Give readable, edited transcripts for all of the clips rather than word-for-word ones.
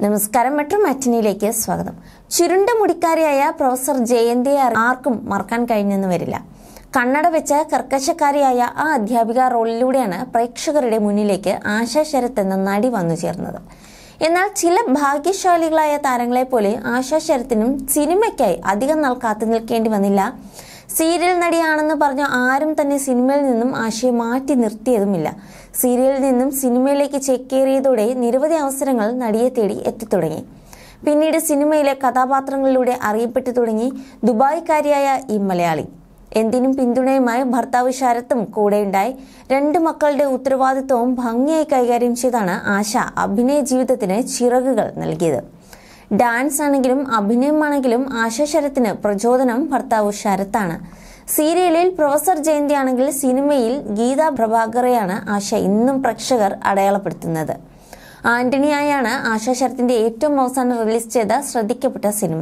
നമസ്കാരം, മെട്രോ മാറ്റിനിയിലേക്ക് സ്വാഗതം. ചുരുണ്ട മുടിക്കാരിയായ പ്രൊഫസർ ജയന്തിയെ ആർക്കും മറക്കാൻ കഴിഞ്ഞെന്ന് വരില്ല. കണ്ണട വെച്ച കർക്കശക്കാരിയായ ആ അധ്യാപിക റോളിലൂടെയാണ് പ്രേക്ഷകരുടെ മുന്നിലേക്ക് ആശാ ശരത് എന്ന നടി വന്നു ചേർന്നത്. എന്നാൽ ചില ഭാഗ്യശാലികളായ താരങ്ങളെ പോലെ ആശാ ശരത്തിനും സിനിമയ്ക്കായി അധികം നാൾ കാത്തു നിൽക്കേണ്ടി വന്നില്ല. സീരിയൽ നടിയാണെന്ന് പറഞ്ഞ ആരും തന്നെ സിനിമയിൽ നിന്നും ആശയെ മാറ്റി നിർത്തിയതുമില്ല. സീരിയലിൽ നിന്നും സിനിമയിലേക്ക് ചേക്കേറിയതോടെ നിരവധി അവസരങ്ങൾ നടിയെ തേടി എത്തിത്തുടങ്ങി. പിന്നീട് സിനിമയിലെ കഥാപാത്രങ്ങളിലൂടെ അറിയപ്പെട്ടു തുടങ്ങി ദുബായ്ക്കാരിയായ ഈ മലയാളി. എന്തിനും പിന്തുണയുമായി ഭർത്താവ് ശരത്തും കൂടെയുണ്ടായി. 2 മക്കളുടെ ഉത്തരവാദിത്വവും ഭംഗിയായി കൈകാര്യം ചെയ്താണ് ആശ അഭിനയ ജീവിതത്തിന് ചിറകുകൾ നൽകിയത്. ഡാൻസ് ആണെങ്കിലും അഭിനയമാണെങ്കിലും ആശാ ശരത്തിന് പ്രചോദനം ഭർത്താവ് ശരത്താണ്. സീരിയലിൽ പ്രൊഫസർ ജയന്തി ആണെങ്കിൽ സിനിമയിൽ ഗീതാ പ്രഭാകറെയാണ് ആശ ഇന്നും പ്രേക്ഷകർ അടയാളപ്പെടുത്തുന്നത്. ആന്റണിയായാണ് ആശാ ശരത്തിന്റെ ഏറ്റവും അവസാനം റിലീസ് ചെയ്ത ശ്രദ്ധിക്കപ്പെട്ട സിനിമ.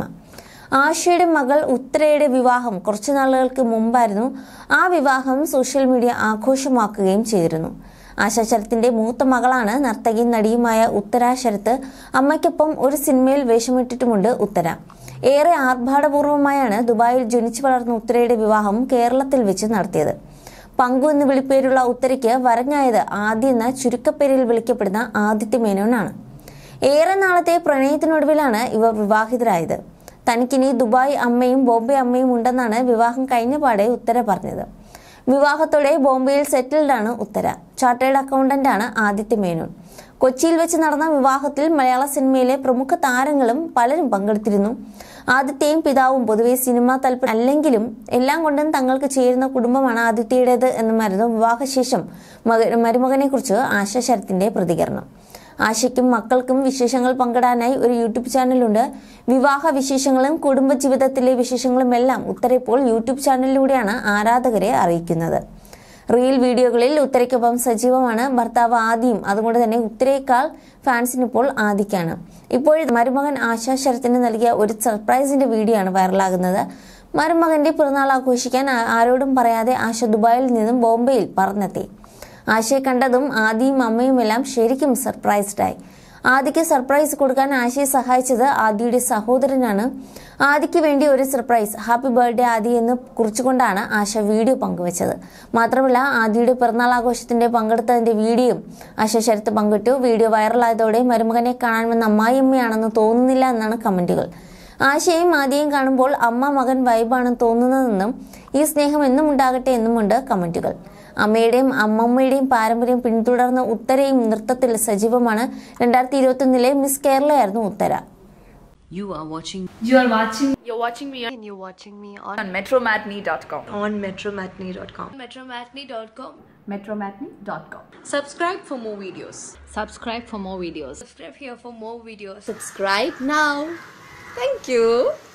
ആശയുടെ മകൾ ഉത്തരയുടെ വിവാഹം കുറച്ചു നാളുകൾക്ക് മുമ്പായിരുന്നു. ആ വിവാഹം സോഷ്യൽ മീഡിയ ആഘോഷമാക്കുകയും ചെയ്തിരുന്നു. ആശാ ശരത്തിന്റെ മൂത്ത മകളാണ് നർത്തകിയും നടിയുമായ ഉത്തര ശരത്ത്. അമ്മയ്ക്കൊപ്പം ഒരു സിനിമയിൽ വേഷമിട്ടിട്ടുമുണ്ട് ഉത്തര. ഏറെ ആർഭാടപൂർവമായാണ് ദുബായിൽ ജനിച്ചു വളർന്ന ഉത്തരയുടെ വിവാഹം കേരളത്തിൽ വെച്ച് നടത്തിയത്. പങ്കു എന്ന് വിളിപ്പേരുള്ള ഉത്തരയ്ക്ക് വരഞ്ഞായത് ആദ്യ എന്ന ചുരുക്കപ്പേരിൽ വിളിക്കപ്പെടുന്ന ആദിത്യ മേനോനാണ്. ഏറെ നാളത്തെ പ്രണയത്തിനൊടുവിലാണ് ഇവർ വിവാഹിതരായത്. തനിക്കിനി ദുബായ് അമ്മയും ബോംബെ അമ്മയും ഉണ്ടെന്നാണ് വിവാഹം കഴിഞ്ഞ പാടെ ഉത്തര പറഞ്ഞത്. വിവാഹത്തോടെ ബോംബെയിൽ സെറ്റിൽഡാണ് ഉത്തര. ചാർട്ടേഡ് അക്കൗണ്ടന്റ് ആണ് ആദിത്യ മേനോൻ. കൊച്ചിയിൽ വെച്ച് നടന്ന വിവാഹത്തിൽ മലയാള സിനിമയിലെ പ്രമുഖ താരങ്ങളും പലരും പങ്കെടുത്തിരുന്നു. ആദിത്യയും പിതാവും പൊതുവെ സിനിമാ താല്പര്യം അല്ലെങ്കിലും എല്ലാം കൊണ്ടും തങ്ങൾക്ക് ചേരുന്ന കുടുംബമാണ് ആദിത്യയുടേത് എന്നുമായിരുന്നു വിവാഹശേഷം മരുമകനെ കുറിച്ച് ആശാ ശരത്തിന്റെ പ്രതികരണം. ആശയ്ക്കും മക്കൾക്കും വിശേഷങ്ങൾ പങ്കിടാനായി ഒരു യൂട്യൂബ് ചാനലുണ്ട്. വിവാഹ വിശേഷങ്ങളും കുടുംബജീവിതത്തിലെ വിശേഷങ്ങളും എല്ലാം ഉത്തര ഇപ്പോൾ യൂട്യൂബ് ചാനലിലൂടെയാണ് ആരാധകരെ അറിയിക്കുന്നത്. റീൽ വീഡിയോകളിൽ ഉത്തരയ്ക്കൊപ്പം സജീവമാണ് ഭർത്താവ് ആദിയും. അതുകൊണ്ട് തന്നെ ഉത്തരയേക്കാൾ ഫാൻസിനിപ്പോൾ ആദിക്കാണ്. ഇപ്പോഴത്തെ മരുമകൻ ആശാ ശരത്തിന് നൽകിയ ഒരു സർപ്രൈസിന്റെ വീഡിയോ ആണ് വൈറലാകുന്നത്. മരുമകന്റെ പിറന്നാൾ ആഘോഷിക്കാൻ ആരോടും പറയാതെ ആശ ദുബായിൽ നിന്നും ബോംബെയിൽ പറന്നെത്തി. ആശയെ കണ്ടതും ആദിയും അമ്മയുമെല്ലാം ശരിക്കും സർപ്രൈസ്ഡായി. ആദിക്ക് സർപ്രൈസ് കൊടുക്കാൻ ആശയെ സഹായിച്ചത് ആദിയുടെ സഹോദരനാണ്. ആദിക്ക് വേണ്ടി ഒരു സർപ്രൈസ്, ഹാപ്പി ബർത്ത്ഡേ ആദി എന്ന് കുറിച്ചുകൊണ്ടാണ് ആശ വീഡിയോ പങ്കുവച്ചത്. മാത്രമല്ല ആദിയുടെ പിറന്നാൾ ആഘോഷത്തിന്റെ പങ്കെടുത്തതിന്റെ വീഡിയോയും ആശാ ശരത്ത് പങ്കിട്ടു. വീഡിയോ വൈറലായതോടെ മരുമകനെ കാണാൻ വന്ന അമ്മായിയമ്മയാണെന്ന് തോന്നുന്നില്ല എന്നാണ് കമന്റുകൾ. ആശയും ആദിയും കാണുമ്പോൾ അമ്മ മകൻ വൈബാണെന്ന് തോന്നുന്നതെന്നും ഈ സ്നേഹം എന്നും ഉണ്ടാകട്ടെ എന്നുമുണ്ട് കമന്റുകൾ. അമ്മയുടെയും അമ്മമ്മയുടെയും പാരമ്പര്യം പിന്തുടർന്ന ഉത്തരയും നൃത്തത്തിൽ സജീവമാണ്. 2021 മിസ് കേരളയായിരുന്നു Uthara. You're watching me on metromatney.com. metromatney.com. metromatney.com. Subscribe for more videos. Subscribe for more videos. Subscribe here for more videos. Subscribe now. Thank you.